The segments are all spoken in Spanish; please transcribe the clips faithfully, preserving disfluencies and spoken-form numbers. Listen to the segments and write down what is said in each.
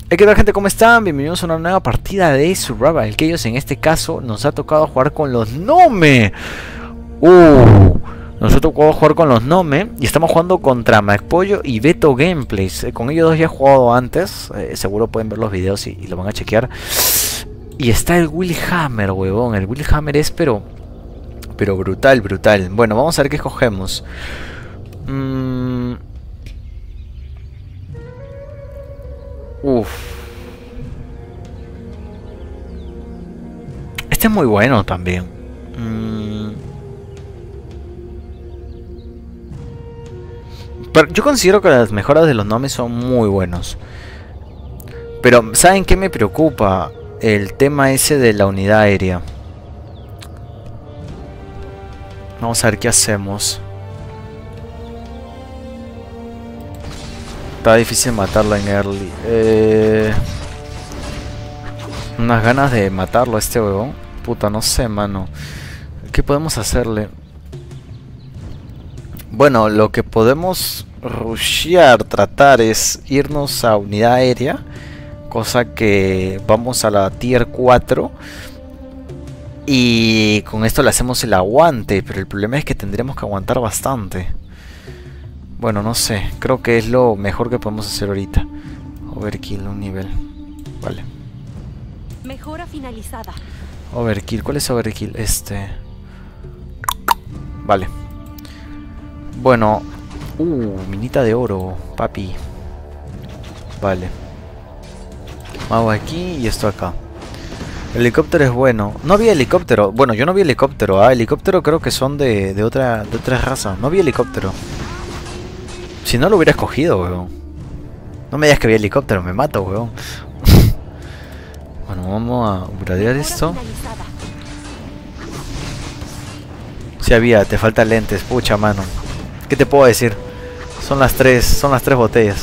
Hey, ¿qué tal, gente? ¿Cómo están? Bienvenidos a una nueva partida de Survival Chaos. En este caso nos ha tocado jugar con los Nome. Uh, nos ha tocado jugar con los Nome y estamos jugando contra McPollo y Beto Gameplays. Eh, con ellos dos ya he jugado antes. Eh, seguro pueden ver los videos y, y lo van a chequear. Y está el Willhammer, huevón. El Willhammer es pero... Pero brutal, brutal. Bueno, vamos a ver qué escogemos. Mmm... Uff. Este es muy bueno también. Mm. Pero yo considero que las mejoras de los Nomes son muy buenos. Pero ¿saben qué me preocupa? El tema ese de la unidad aérea. Vamos a ver qué hacemos. Está difícil matarlo en early. Eh... Unas ganas de matarlo a este huevón. Puta, no sé, mano. ¿Qué podemos hacerle? Bueno, lo que podemos rushear, tratar es irnos a unidad aérea. Cosa que vamos a la tier cuatro. Y con esto le hacemos el aguante. Pero el problema es que tendremos que aguantar bastante. Bueno, no sé, creo que es lo mejor que podemos hacer ahorita. Overkill, un nivel. Vale. Mejora finalizada. Overkill, ¿cuál es Overkill? Este. Vale. Bueno. Uh, minita de oro, papi. Vale. Vamos aquí y esto acá. El helicóptero es bueno. No vi helicóptero. Bueno, yo no vi helicóptero. Ah, helicóptero creo que son de, de otra de otra raza. No vi helicóptero. Si no lo hubiera escogido, weón. No me digas que había helicóptero, me mato, weón. Bueno, vamos a upgradear esto. Si había, te faltan lentes, pucha mano. ¿Qué te puedo decir? Son las tres, son las tres botellas.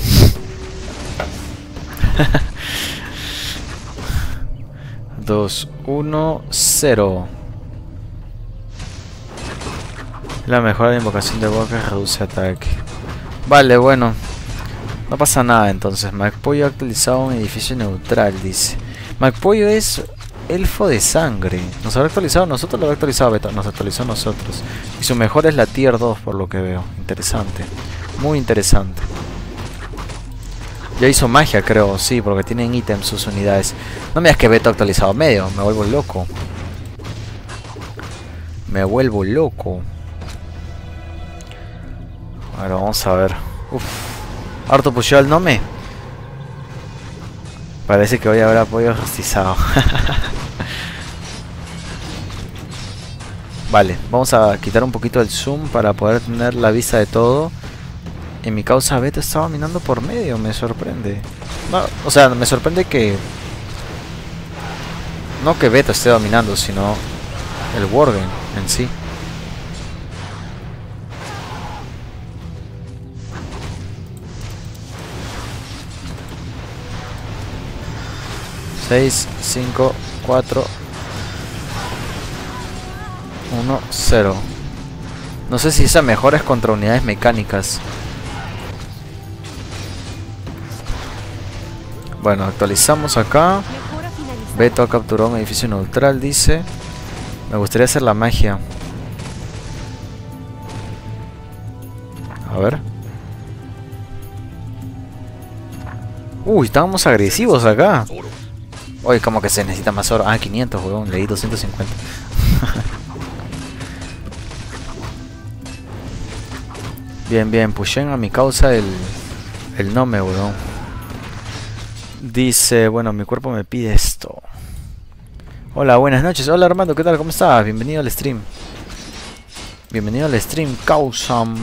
Dos, uno, cero. La mejora de invocación de Walker reduce ataque. Vale, bueno. No pasa nada entonces. McPollo ha actualizado un edificio neutral, dice. McPollo es elfo de sangre. ¿Nos habrá actualizado nosotros? Lo habrá actualizado Beto. Nos actualizó nosotros. Y su mejor es la tier dos por lo que veo. Interesante. Muy interesante. Ya hizo magia, creo. Sí, porque tienen ítems sus unidades. No me digas que Beto ha actualizado medio. Me vuelvo loco. Me vuelvo loco. Ahora vamos a ver. Uff. Harto pusheó al Nome. Parece que voy a haber apoyo rostizado. Vale, vamos a quitar un poquito el zoom para poder tener la vista de todo. En mi causa Beto está dominando por medio, me sorprende. No, o sea, me sorprende que... No que Beto esté dominando, sino el Worgen en sí. seis, cinco, cuatro, uno, cero. No sé si esa mejora es contra unidades mecánicas. Bueno, actualizamos acá. Beto capturó un edificio neutral, dice. Me gustaría hacer la magia. A ver. Uy, estábamos agresivos acá. Oye, como que se necesita más oro. Ah, quinientos, weón. Leí doscientos cincuenta. Bien, bien. Pushen a mi causa el, el Nome, weón. Dice, bueno, mi cuerpo me pide esto. Hola, buenas noches. Hola, Armando, ¿qué tal? ¿Cómo estás? Bienvenido al stream. Bienvenido al stream, causam.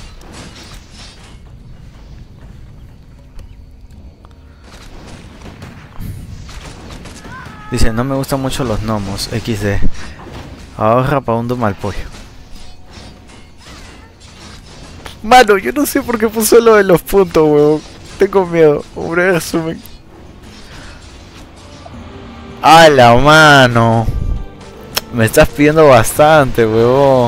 Dice, no me gustan mucho los gnomos. equis de. Ahorra para un domo al pollo. Mano, yo no sé por qué puso lo de los puntos, huevón. Tengo miedo. Hombre, resumen. ¡A la mano! Me estás pidiendo bastante, huevón.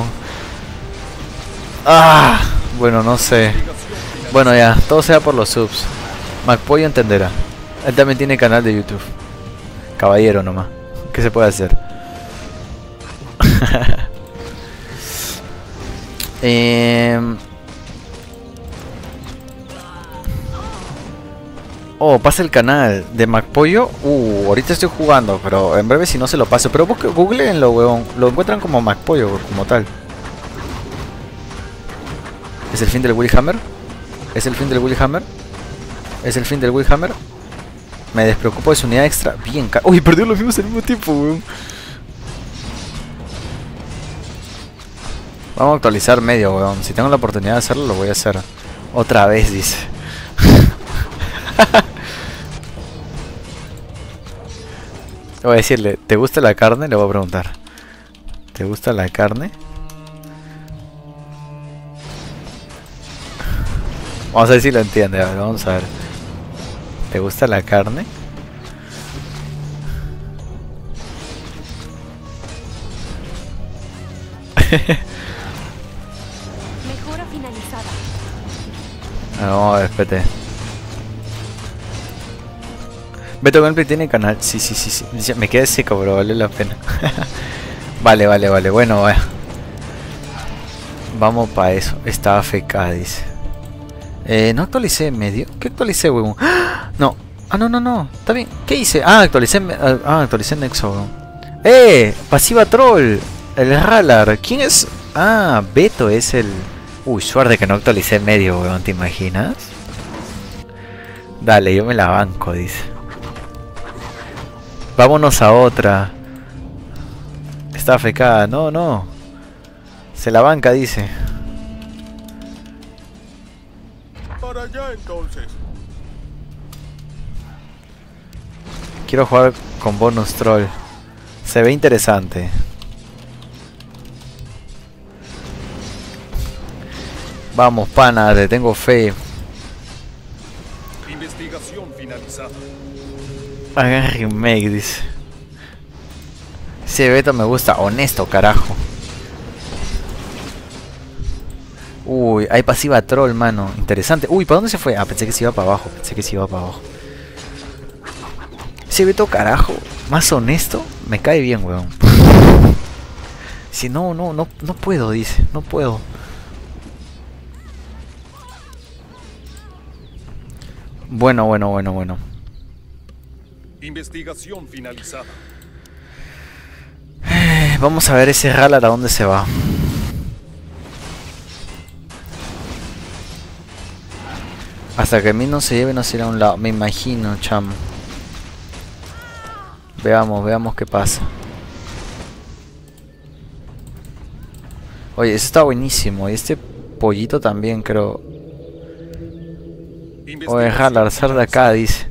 Ah, bueno, no sé. Bueno, ya, todo sea por los subs. McPollo entenderá. Él también tiene canal de YouTube. Caballero nomás. ¿Qué se puede hacer? eh... Oh, pasa el canal de MacPollo. Uh, ahorita estoy jugando, pero en breve si no se lo paso. Pero busque, googleenlo, weón. Lo encuentran como MacPollo, como tal. ¿Es el fin del Willy Hammer? ¿Es el fin del Willy Hammer? ¿Es el fin del Willy Hammer? Me despreocupo de su unidad extra. Bien, ca... Uy, perdió los mismos al mismo tiempo, weón. Vamos a actualizar medio, weón. Si tengo la oportunidad de hacerlo, lo voy a hacer. Otra vez, dice. Voy a decirle, ¿te gusta la carne? Le voy a preguntar. ¿Te gusta la carne? Vamos a ver si lo entiende. A ver, vamos a ver. ¿Te gusta la carne? Mejora finalizada. Ah, vamos a ver, espérate. Beto Gameplay tiene canal. Sí, sí, sí, sí. Me quedé seco, pero vale la pena. Vale, vale, vale. Bueno, vaya. Vamos para eso. Está A F K, dice. Eh, no actualicé en medio. ¿Qué actualicé, huevón? ¡Ah! No. Ah, no, no, no. Está bien. ¿Qué hice? Ah, actualicé en... Ah, actualicé en Nexo, huevón. ¡Eh! Pasiva Troll. El Ralar. ¿Quién es? Ah, Beto es el... Uy, suerte que no actualicé en medio, huevón. ¿Te imaginas? Dale, yo me la banco, dice. Vámonos a otra. Está A F K. No, no. Se la banca, dice. Para allá entonces. Quiero jugar con bonus troll. Se ve interesante. Vamos, pana, te tengo fe. Investigación finalizada. Hagan remake, dice. Ese Beto me gusta. Honesto, carajo. Uy, hay pasiva troll, mano. Interesante. Uy, ¿para dónde se fue? Ah, pensé que se iba para abajo. Pensé que se iba para abajo. Ese Beto, carajo. Más honesto. Me cae bien, weón. Si no, no, no, no puedo, dice. No puedo. Bueno, bueno, bueno, bueno. Investigación finalizada. Eh, vamos a ver ese Ralar a dónde se va. Hasta que a mí no se lleve, no se irá a un lado. Me imagino, chamo. Veamos, veamos qué pasa. Oye, eso está buenísimo. Y este pollito también, creo. Oye, Ralar, sal de acá, dice.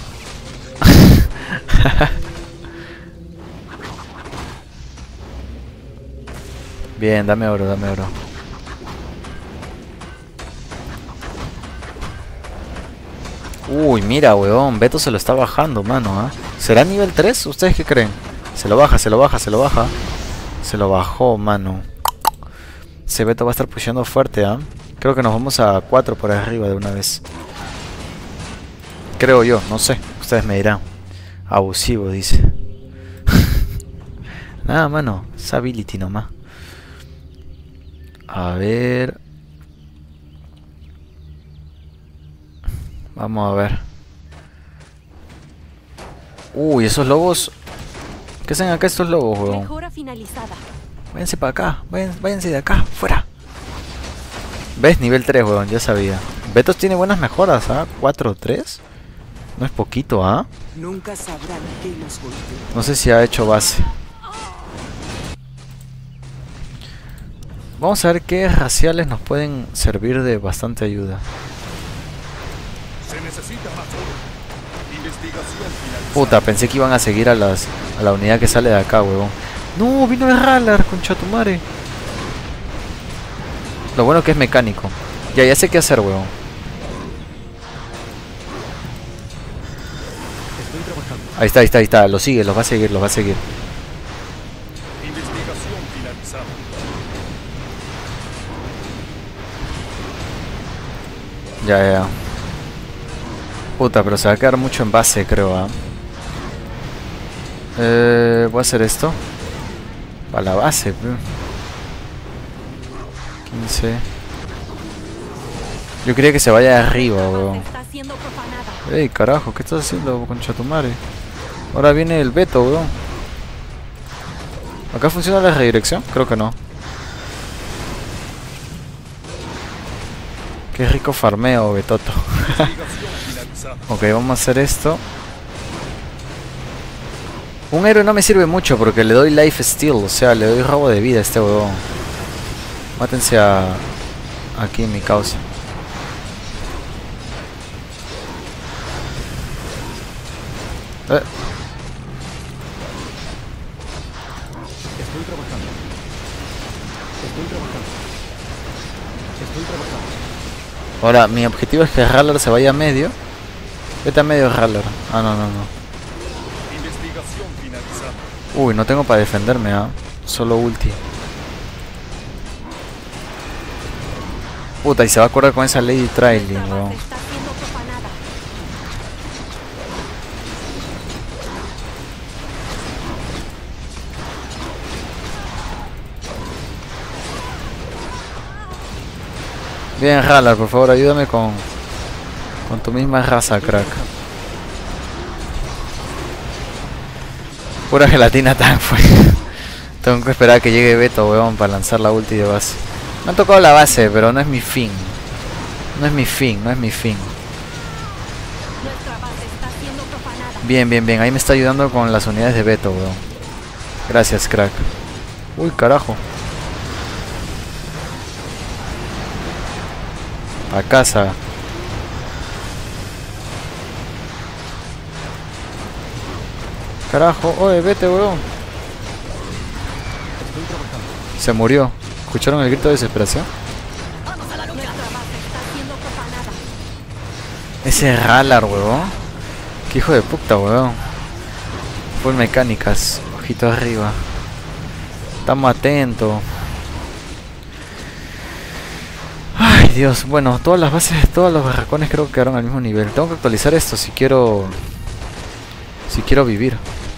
Bien, dame oro, dame oro. Uy, mira, weón, Beto se lo está bajando, mano, ¿eh? ¿Será nivel tres? ¿Ustedes qué creen? Se lo baja, se lo baja, se lo baja. Se lo bajó, mano. Ese Beto va a estar pusheando fuerte, ¿ah? ¿eh? Creo que nos vamos a cuatro por arriba de una vez. Creo yo, no sé. Ustedes me dirán. Abusivo, dice. Nada, mano. Es ability nomás. A ver. Vamos a ver. Uy, esos lobos. ¿Qué hacen acá estos lobos, weón? Mejora finalizada. Váyanse para acá. Váyanse, váyanse de acá. Fuera. ¿Ves? Nivel tres, weón. Ya sabía. Betos tiene buenas mejoras, ¿ah? cuatro tres. No es poquito, ¿ah? Nunca sabrán qué los golpeó. No sé si ha hecho base. Vamos a ver qué raciales nos pueden servir de bastante ayuda. Se necesita más oro. Investigación finalizada. Puta, pensé que iban a seguir a las a la unidad que sale de acá, huevón. No, vino el Ralar, concha tu madre. Lo bueno que es mecánico. Ya, ya sé qué hacer, huevón. Ahí está, ahí está, ahí está. Lo sigue, los va a seguir, los va a seguir. Investigación finalizada. Ya, ya, ya. Puta, pero se va a quedar mucho en base, creo, ¿ah? Eh, voy a hacer esto. Para la base, bro. quince. Yo quería que se vaya de arriba, La base weón. está siendo profanada. Ey, carajo, ¿qué estás haciendo, concha tu madre? Ahora viene el Beto, weón. ¿Acá funciona la redirección? Creo que no. Qué rico farmeo, Betoto. Investigación finalizada. Ok, vamos a hacer esto. Un héroe no me sirve mucho porque le doy life steal, o sea, le doy robo de vida a este huevón. Mátense a... aquí en mi causa. Eh. Estoy trabajando. Estoy trabajando. Estoy trabajando. Ahora, mi objetivo es que Rallor se vaya a medio. Vete a medio, Rallor. Ah, no, no, no. Investigación finalizada. Uy, no tengo para defenderme, ¿ah? Solo ulti. Puta, y se va a acordar con esa Lady Trailing, Nuestra weón. base está siendo profanada. Bien, Rallor, por favor, ayúdame con... con tu misma raza, crack. Pura gelatina tan fue. Tengo que esperar a que llegue Beto, weón, para lanzar la ulti de base. Me han tocado la base, pero no es mi fin. No es mi fin, no es mi fin. Nuestra base está siendo profanada. Bien, bien, bien. Ahí me está ayudando con las unidades de Beto, weón. Gracias, crack. Uy, carajo. A casa. Carajo, oye, vete, weón. Estoy trabajando. Se murió. ¿Escucharon el grito de desesperación? Nuestra base está siendo profanada. Ese Rallor, weón. Qué hijo de puta, weón. Full mecánicas. Ojito arriba. Estamos atentos. Ay, Dios. Bueno, todas las bases, todos los barracones creo que quedaron al mismo nivel. Tengo que actualizar esto si quiero... Si quiero vivir.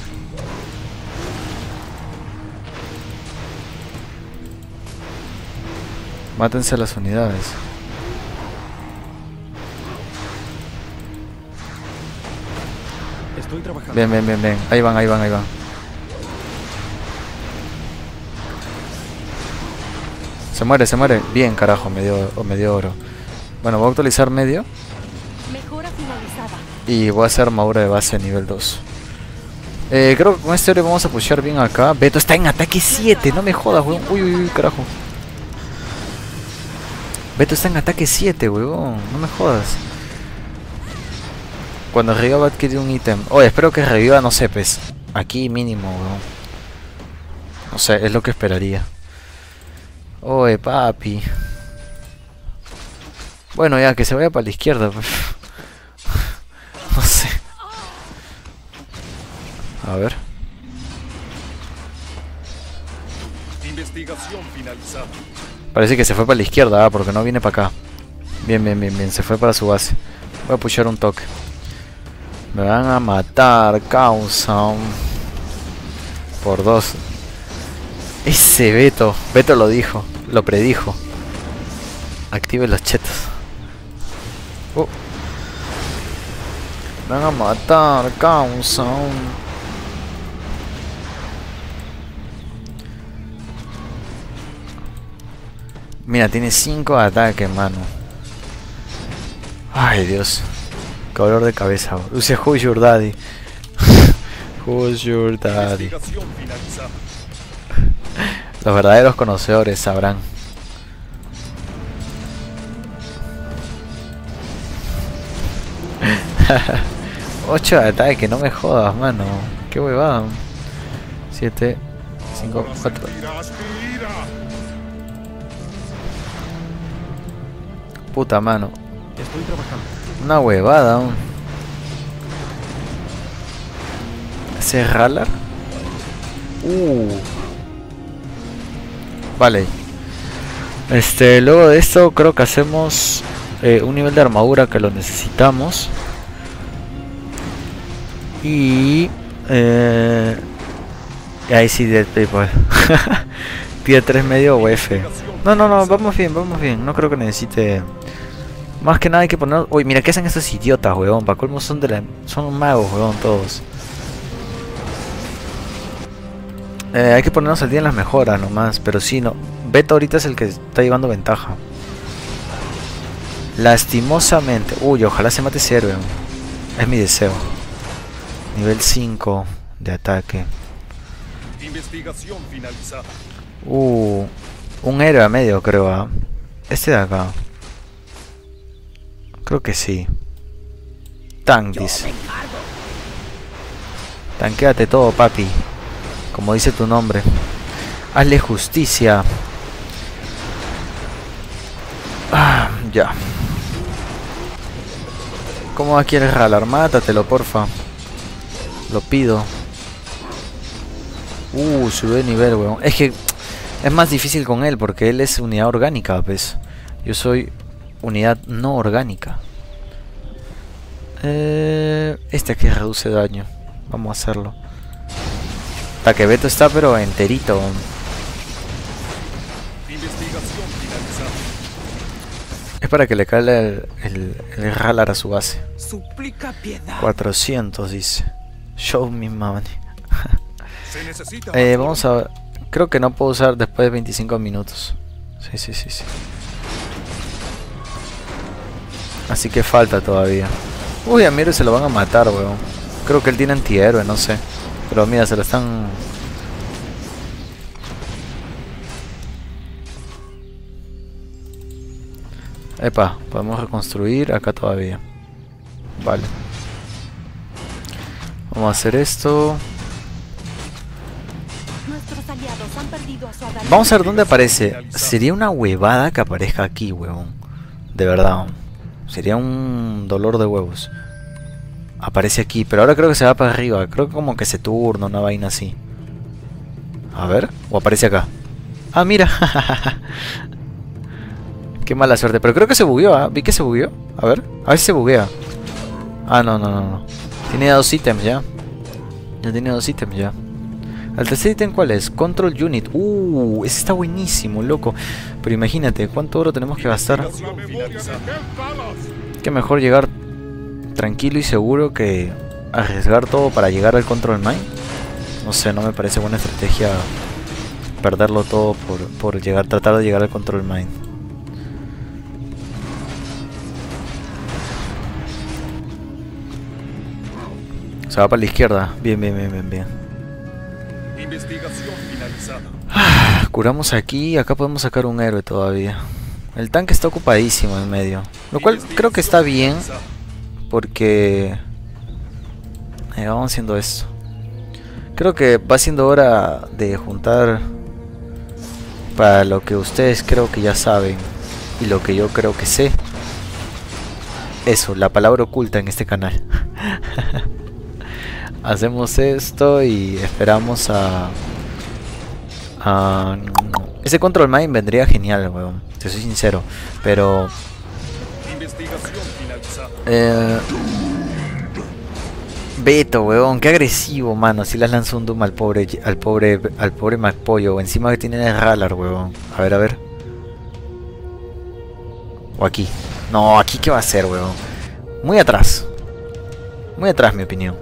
Mátense las unidades. Estoy trabajando. Bien, bien, bien, bien. Ahí van, ahí van, ahí van. Se muere, se muere. Bien, carajo, me dio, oh, me dio oro. Bueno, voy a actualizar medio. Mejora finalizada. Y voy a hacer armadura de base nivel dos. Eh, creo que con este héroe vamos a pushear bien acá. Beto está en ataque siete, no me jodas, weón. Uy, uy, uy, carajo. Beto está en ataque siete, weón. No me jodas. Cuando reviva va a adquirir un ítem. Oye, espero que reviva, no sé, pues. Aquí mínimo, weón. No sé, es lo que esperaría. Oye, papi. Bueno, ya, que se vaya para la izquierda, pues. No sé. A ver. Investigación finalizada. Parece que se fue para la izquierda, ah, porque no viene para acá. Bien, bien, bien, bien. Se fue para su base. Voy a pushar un toque. Me van a matar, causa. Por dos. Ese Beto. Beto lo dijo. Lo predijo. Active los chetos. Uh. Me van a matar, causa. Mira, tiene cinco ataques, mano. Ay, Dios. Qué dolor de cabeza. Use Who's Your Daddy. Who's Your Daddy. Investigación finalizada. Los verdaderos conocedores sabrán. ocho de ataque, no me jodas, mano. Qué huevada. siete, cinco, cuatro. Aspira, aspira. Puta, mano. Estoy trabajando. Una huevada. un- ¿Ese Rallor? Uh. Vale. Este, luego de esto creo que hacemos eh, un nivel de armadura que lo necesitamos. Y... Eh, y ahí sí, Dead People. Tier tres medio o F. No, no, no, vamos bien, vamos bien. No creo que necesite... Más que nada hay que poner... Uy, mira, ¿qué hacen estos idiotas, weón? Para colmo son de la... Son magos, weón, todos. Eh, hay que ponernos al día en las mejoras nomás. Pero sí, no. Beto ahorita es el que está llevando ventaja. Lastimosamente. Uy, ojalá se mate ese héroe. Es mi deseo. Nivel cinco de ataque. Investigación finalizada. Uh, un héroe a medio, creo. ¿eh? Este de acá. Creo que sí. Tank, dice. Tanquéate todo, papi. Como dice tu nombre. Hazle justicia. Ah, ya. ¿Cómo quieres ralar? Mátatelo, porfa. Lo pido. Uh, subió de nivel, weón. Es que es más difícil con él porque él es unidad orgánica, pues. Yo soy unidad no orgánica. Eh, este aquí reduce daño. Vamos a hacerlo. Ataque Beto está pero enterito. Investigación finalizada. Es para que le caiga el, el, el ralar a su base. Suplica piedad. cuatrocientos dice. Show me money. Se necesita Eh, más vamos a... Creo que no puedo usar después de veinticinco minutos. Sí, sí, sí, sí. Así que falta todavía. Uy, a Miro se lo van a matar, weón. Creo que él tiene antihéroe, no sé. Pero mira, se lo están... Epa, podemos reconstruir acá todavía. Vale. Vamos a hacer esto. Nuestros aliados han perdido a su adalid. Vamos a ver dónde aparece. Sería una huevada que aparezca aquí, huevón. De verdad. Sería un dolor de huevos. Aparece aquí, pero ahora creo que se va para arriba. Creo que como que se turna, una vaina así. A ver, o aparece acá. Ah, mira. Qué mala suerte, pero creo que se bugueó, ¿eh? Vi que se bugueó. A ver, a ver si se buguea. Ah, no, no, no, no. Tiene dos ítems ya. Ya tiene dos ítems ya. ¿El tercer ítem cuál es? Control Unit. Uh, ese está buenísimo, loco. Pero imagínate, ¿cuánto oro tenemos que gastar? investigación finalizada. Que mejor llegar tranquilo y seguro que arriesgar todo para llegar al Control Mine. No sé, no me parece buena estrategia perderlo todo por, por llegar, tratar de llegar al Control Mine. Se va para la izquierda. Bien, bien, bien, bien, bien. Investigación finalizada. Ah, curamos aquí. Acá podemos sacar un héroe todavía. El tanque está ocupadísimo en medio. Lo cual creo que está bien. Porque... Eh, vamos haciendo esto. Creo que va siendo hora de juntar... Para lo que ustedes creo que ya saben. Y lo que yo creo que sé. Eso, la palabra oculta en este canal. Hacemos esto y esperamos a... a ese Control Mine vendría genial, weón. Te soy sincero. Pero... Investigación finalizada. Eh... Beto, weón, qué agresivo, mano. Si le lanzó un Doom al pobre, al pobre, al pobre McPollo. Encima que tiene el Ralar, weón. A ver, a ver. O aquí. No, aquí qué va a hacer, weón. Muy atrás. Muy atrás, mi opinión.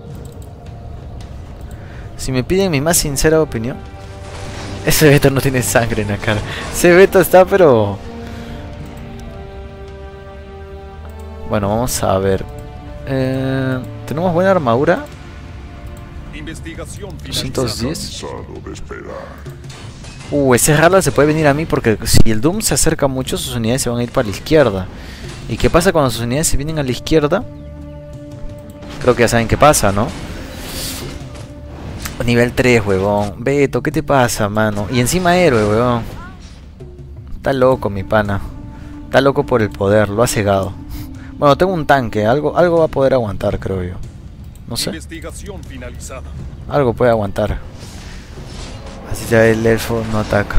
Si me piden mi más sincera opinión, ese Beto no tiene sangre en la cara. Ese Beto está, pero... Bueno, vamos a ver. Eh, Tenemos buena armadura. Investigación doscientos finalizada. diez. Uh, ese Rala se puede venir a mí porque si el Doom se acerca mucho, sus unidades se van a ir para la izquierda. ¿Y qué pasa cuando sus unidades se vienen a la izquierda? Creo que ya saben qué pasa, ¿no? Nivel tres, huevón. Beto, ¿qué te pasa, mano? Y encima héroe, huevón. Está loco, mi pana. Está loco por el poder, lo ha cegado. Bueno, tengo un tanque, algo, algo va a poder aguantar, creo yo. No sé. Investigación finalizada. Algo puede aguantar. Así ya el elfo no ataca.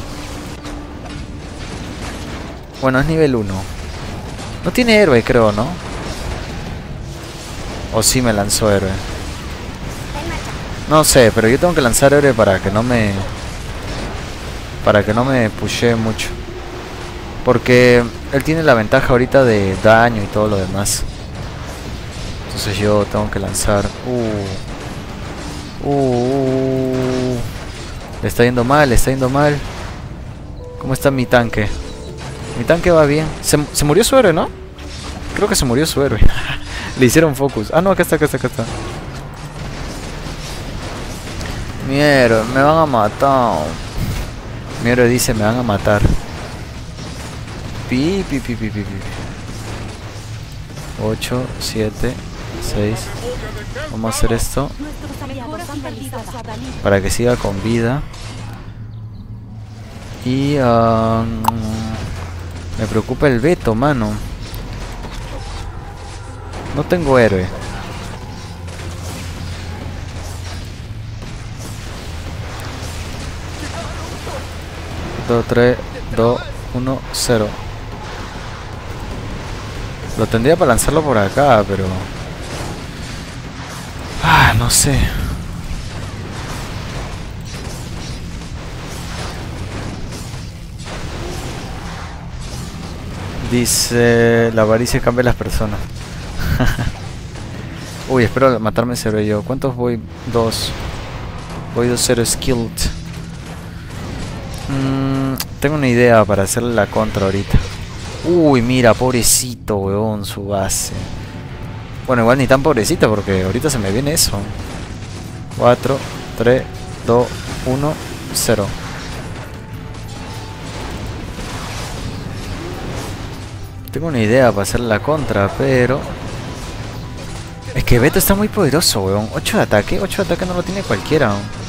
Bueno, es nivel uno. No tiene héroe, creo, ¿no? O sí me lanzó héroe. No sé, pero yo tengo que lanzar héroe para que no me... Para que no me pushee mucho. Porque él tiene la ventaja ahorita de daño y todo lo demás. Entonces yo tengo que lanzar... Uh, uh, uh, le está yendo mal, le está yendo mal. ¿Cómo está mi tanque? Mi tanque va bien. Se, se murió su héroe, ¿no? Creo que se murió su héroe. Le hicieron focus. Ah, no, acá está, acá está, acá está. Mi héroe, me van a matar. Mi héroe dice, me van a matar. Pi, pi, pi, pi, pi, pi. ocho, siete, seis. Vamos a hacer esto Nuestros aliados han perdido a su Adalid. para que siga con vida. Y um, me preocupa el veto, mano. No tengo héroe. dos, tres, dos, uno, cero. Lo tendría para lanzarlo por acá, pero... Ah, no sé. Dice... La avaricia cambia a las personas. Uy, espero matarme cero yo. ¿Cuántos voy? Dos. Voy dos cero skilled. Mm, tengo una idea para hacerle la contra ahorita. Uy, mira, pobrecito, weón, su base. Bueno, igual ni tan pobrecito porque ahorita se me viene eso. cuatro, tres, dos, uno, cero. Tengo una idea para hacerle la contra, pero... Es que Beto está muy poderoso, weón. ocho de ataque, ocho de ataque no lo tiene cualquiera.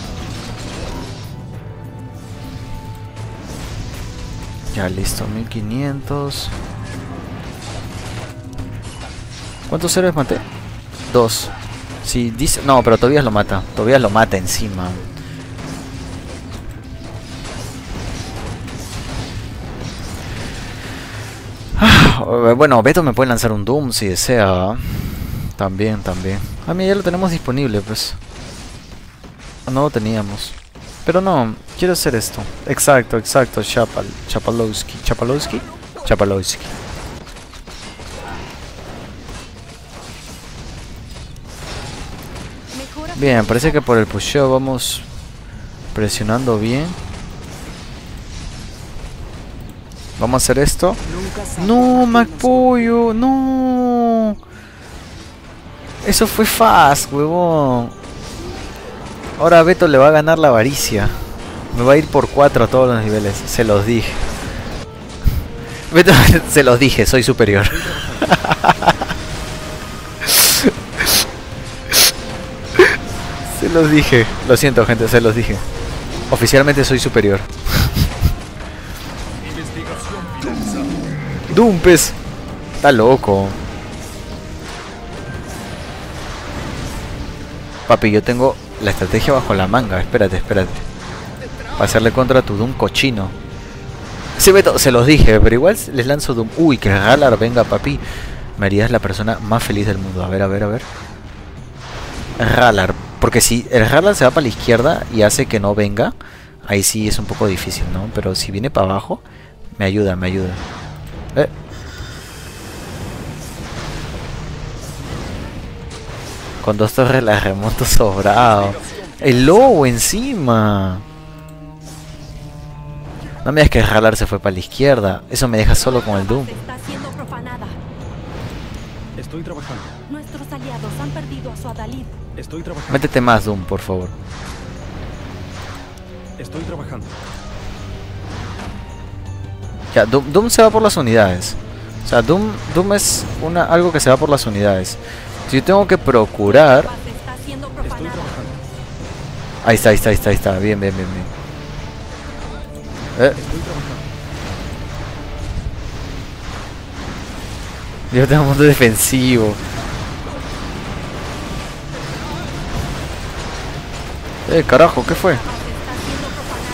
Ya, listo, mil quinientos. ¿Cuántos héroes maté? Dos. Sí, dice... No, pero Tobías lo mata. Tobías lo mata encima. Ah, bueno, Beto me puede lanzar un Doom si desea. También, también. A mí ya lo tenemos disponible, pues. No lo teníamos. Pero no, quiero hacer esto. Exacto, exacto, Chapal, Chapalowski. ¿Chapalowski? Chapalowski. Bien, parece que por el pusheo vamos presionando bien. Vamos a hacer esto. No, McPollo, no. Eso fue fast, huevón. Ahora Beto le va a ganar la avaricia. Me va a ir por cuatro a todos los niveles. Se los dije. Beto, se los dije, soy superior. Se los dije. Lo siento, gente, se los dije. Oficialmente soy superior. Investigación finalizada. Dumpes. Está loco. Papi, yo tengo la estrategia bajo la manga. Espérate, espérate. Para hacerle contra tu Doom cochino. Sí, Beto, se los dije, pero igual les lanzo Doom. Uy, que Galar venga, papi. Me harías la persona más feliz del mundo. A ver, a ver, a ver. Galar. Porque si el Galar se va para la izquierda y hace que no venga, ahí sí es un poco difícil, ¿no? Pero si viene para abajo, me ayuda, me ayuda. Eh. Con dos torres la remonto sobrado. El lobo encima. No me digas que el Galar se fue para la izquierda. Eso me deja solo con el Doom. Está siendo profanada. Estoy trabajando. Nuestros aliados han perdido a su Adalid. Estoy trabajando. Métete más Doom, por favor. Estoy trabajando. Ya, Doom, Doom se va por las unidades. O sea, Doom, Doom es una, algo que se va por las unidades. Si yo tengo que procurar... La base está siendo Estoy profanada. trabajando. Ahí está, ahí está, ahí está, ahí está. Bien, bien, bien, bien. Eh, Estoy trabajando. yo tengo un mundo defensivo. Eh, carajo, ¿qué fue? La base está siendo profanada.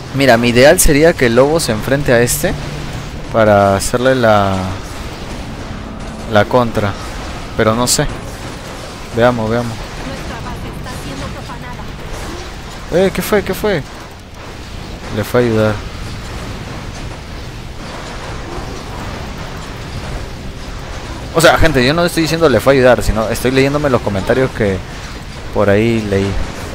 Mira, mi ideal sería que el lobo se enfrente a este para hacerle la la contra, pero no sé. Veamos, veamos. Nuestra base está siendo profanada. Eh, ¿qué fue? ¿Qué fue? Le fue a ayudar. O sea, gente, yo no estoy diciendo le fue a ayudar, sino estoy leyéndome los comentarios que por ahí leí.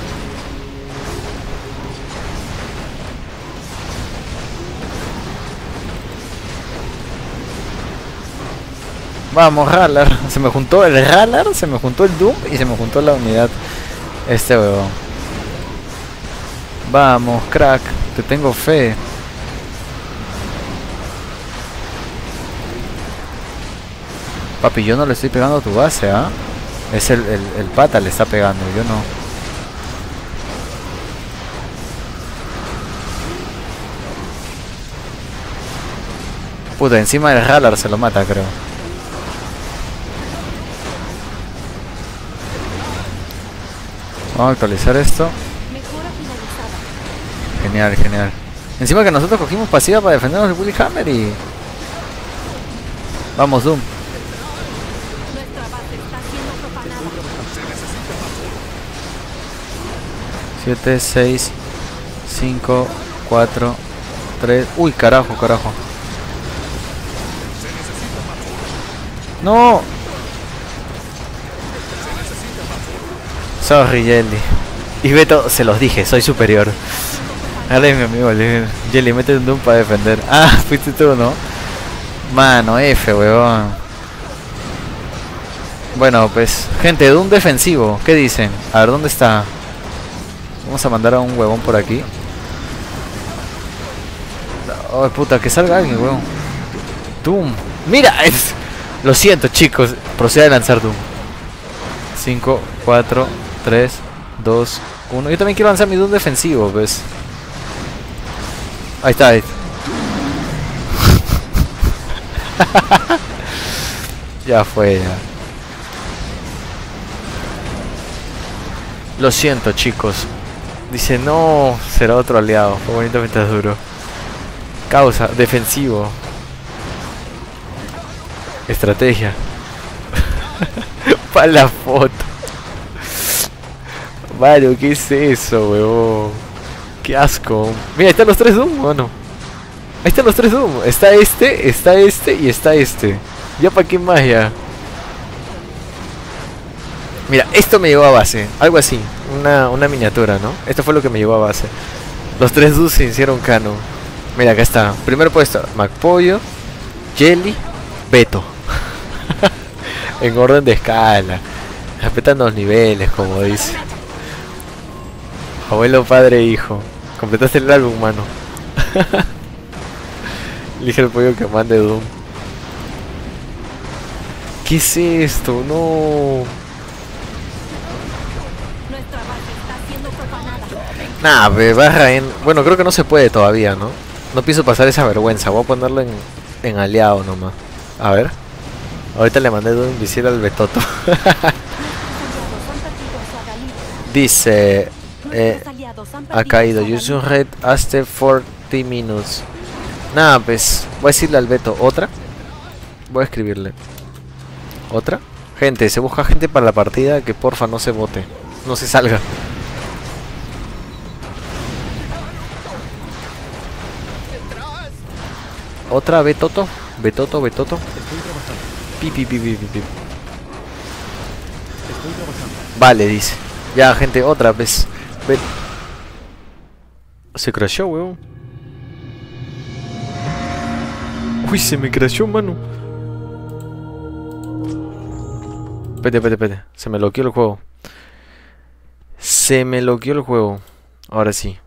Vamos, Ralar. Se me juntó el Ralar, se me juntó el Doom y se me juntó la unidad. Este huevón. Vamos, crack. Te tengo fe. Papi, yo no le estoy pegando a tu base, ¿ah? ¿eh? Es el, el, el pata le está pegando, yo no. Puta, encima del Ralar se lo mata, creo. Vamos a actualizar esto. Mejora finalizada. Genial, genial. Encima que nosotros cogimos pasiva para defendernos del Bully Hammer y... Vamos, Doom. Nuestra base está siendo profanada. siete, seis, cinco, cuatro, tres... Uy, carajo, carajo. No. Sorry, Jelly. Y Beto, se los dije, soy superior. Ahora es mi amigo, Jelly, mete un Doom para defender. Ah, fuiste tú, ¿no? Mano, F, weón. Bueno, pues, gente, Doom defensivo, ¿qué dicen? A ver, ¿dónde está? Vamos a mandar a un huevón por aquí. Oh, puta, que salga alguien, weón. Doom. Mira, es... Lo siento, chicos. Procede a lanzar Doom. cinco, cuatro, tres, dos, uno. Yo también quiero lanzar mi Doom defensivo, pues. Ahí está, ahí. Ya fue, ya. Lo siento, chicos. Dice, no, será otro aliado. Fue bonito mientras duro. Causa, defensivo. Estrategia. Para la foto. Mario, ¿qué es eso, weón? Qué asco. Mira, ahí están los tres Doom, bueno. Ahí están los tres Doom. Está este, está este y está este. Ya para qué más ya. Mira, esto me llevó a base. Algo así. Una, una miniatura, ¿no? Esto fue lo que me llevó a base. Los tres Doom se hicieron canon. Mira, acá está. Primer puesto, McPollo, Jelly, Beto. En orden de escala. Respetando los niveles, como dice. Abuelo, padre, hijo. Completaste el álbum, mano. Elige el pollo que mande Doom. ¿Qué es esto? No. Nuestra base está siendo profanada. Nah, me barra en... Bueno, creo que no se puede todavía, ¿no? No pienso pasar esa vergüenza. Voy a ponerlo en, en aliado nomás. A ver. Ahorita le mandé Doom invisible al Betoto. Dice... Eh, ha caído. Use un red after cuarenta minutes. Nada, pues voy a decirle al Beto. ¿Otra? Voy a escribirle. ¿Otra? Gente, se busca gente para la partida. Que porfa no se vote. No se salga. ¿Otra Betoto? Betoto, Betoto. Estoy trabajando. Pi, pi, pi, pi, pi, pi. Estoy trabajando. Vale, dice. Ya, gente, otra vez. Ve. Se crashó, weón. Uy, se me crashó, mano. Espérate, espérate, espérate. Se me loqueó el juego. Se me loqueó el juego. Ahora sí.